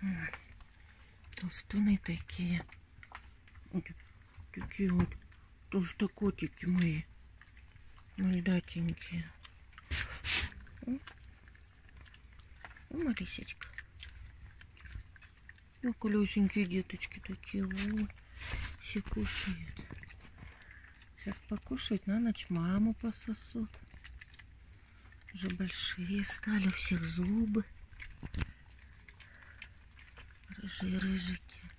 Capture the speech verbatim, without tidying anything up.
Толстуны такие. Вот такие вот толстокотики мои. Мальдатенькие. О, Марисечка. Ну, колесенькие деточки такие. Вот. Все кушают. Сейчас покушать, на ночь маму пососут. Уже большие стали, у всех зубы. Рыжие рыжики.